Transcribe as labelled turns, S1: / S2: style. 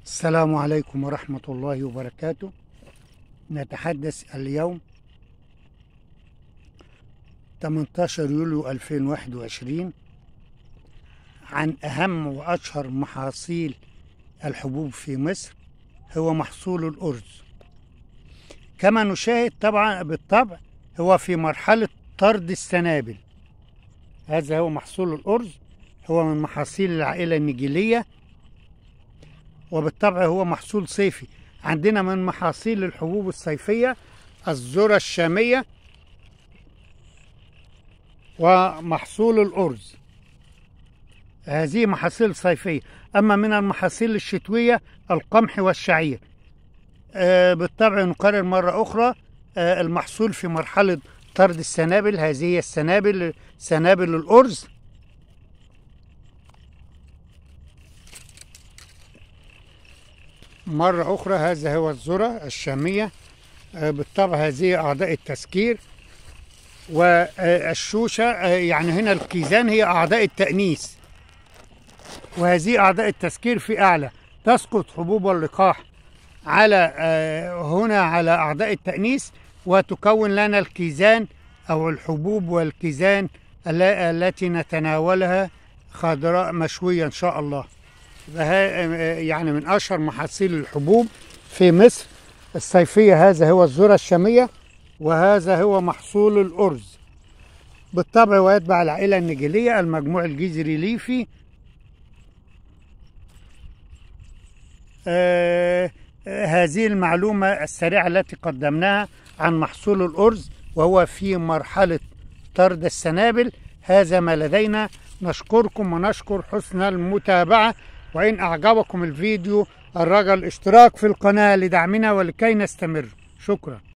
S1: السلام عليكم ورحمة الله وبركاته. نتحدث اليوم 18 يوليو 2021 عن أهم وأشهر محاصيل الحبوب في مصر، هو محصول الأرز. كما نشاهد بالطبع هو في مرحلة طرد السنابل. هذا هو محصول الأرز، هو من محاصيل العائلة النجيلية، وبالطبع هو محصول صيفي. عندنا من محاصيل الحبوب الصيفية الذرة الشامية ومحصول الأرز، هذه محاصيل صيفية. أما من المحاصيل الشتوية القمح والشعير. بالطبع نقرر مرة أخرى المحصول في مرحلة طرد السنابل، هذه هي سنابل الأرز. مرة أخرى هذا هو الذرة الشامية، بالطبع هذه أعضاء التسكير، والشوشة يعني هنا الكيزان هي أعضاء التأنيث، وهذه أعضاء التسكير في أعلى. تسقط حبوب اللقاح على هنا على أعضاء التأنيث، وتكون لنا الكيزان أو الحبوب والكيزان التي نتناولها خضراء مشوية إن شاء الله. يعني من أشهر محاصيل الحبوب في مصر الصيفية هذا هو الذرة الشامية، وهذا هو محصول الأرز. بالطبع ويتبع العائلة النجيلية المجموع الجذري ليفي. هذه المعلومة السريعة التي قدمناها عن محصول الأرز، وهو في مرحلة طرد السنابل. هذا ما لدينا. نشكركم ونشكر حسن المتابعة، وإن أعجبكم الفيديو الرجاء الاشتراك في القناة لدعمنا ولكي نستمر. شكرا.